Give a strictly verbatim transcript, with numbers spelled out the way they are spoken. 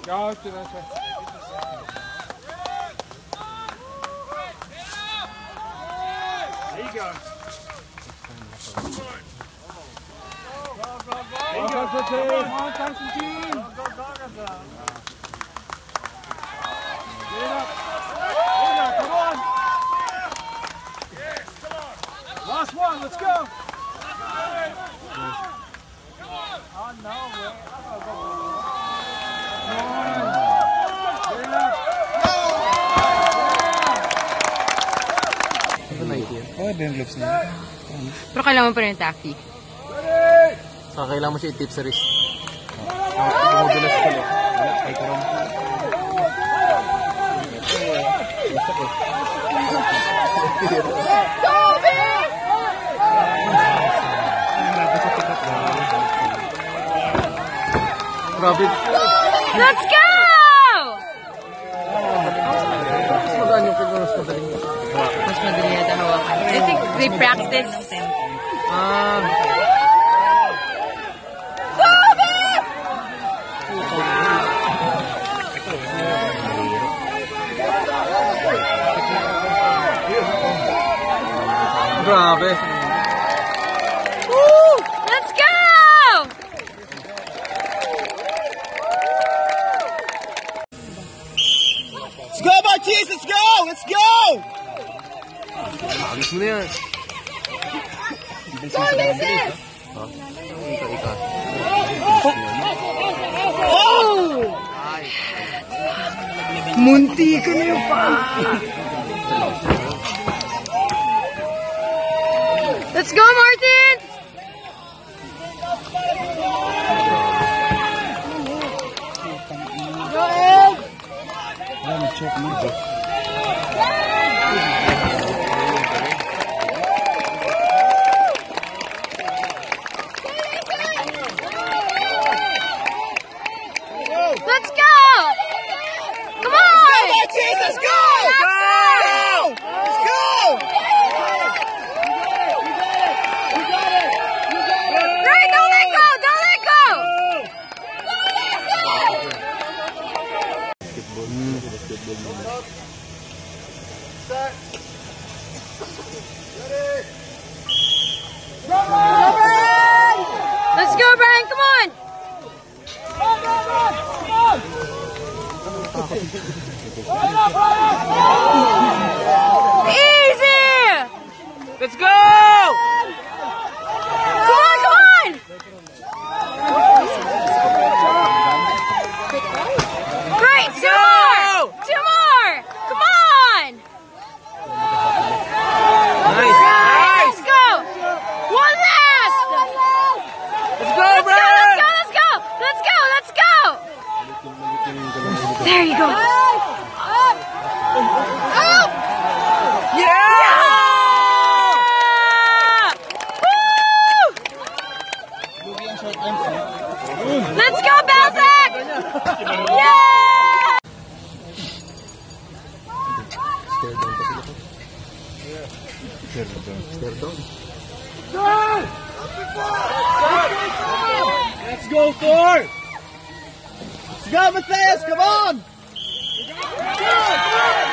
Ja, det är så. There you go. Go, go, go, go, go. Come on, Constantine. Go, go, go, go. Get it up. There you go, come on. Yes, come on. Last one, let's go. Oh, no, man. Oh, ito yung gloves niya. Pero kailangan mo pa rin yung taxi. Saka kailangan mo siya i-tip sa wrist. Tumudulas ko lang. Ay, karong. Grabe. Let's go! Mas magaan yung kanya, mas madaling. Mas madali yata hawakan. I think they practice. Ah. Grabe. Woo! Let's go! Let's go, Martins! Let's go! Let's go! Alis mo na yan. Go, Lizzie! Oh! Munti ka na yung pa! Let's go, Martin! Go, Ed! Check mo. Let's go! Come on! Let's go, Martins! Let's go! Let's go! Let's go! Right, don't let go! Don't let go! Let's go, Brian! Come on! Easy! Let's go! Come on, come on! Right, two more! Two more! Come on! Nice! Right, let's go! One last! Let's go, Let's bro! go, let's go, let's go! Let's go, let's go! There you go! Yeah! Let's go, Belzak! Yeah! Stare down. Stare down. Let's go, Thor! Let's go, Matthias! Come on! Come on!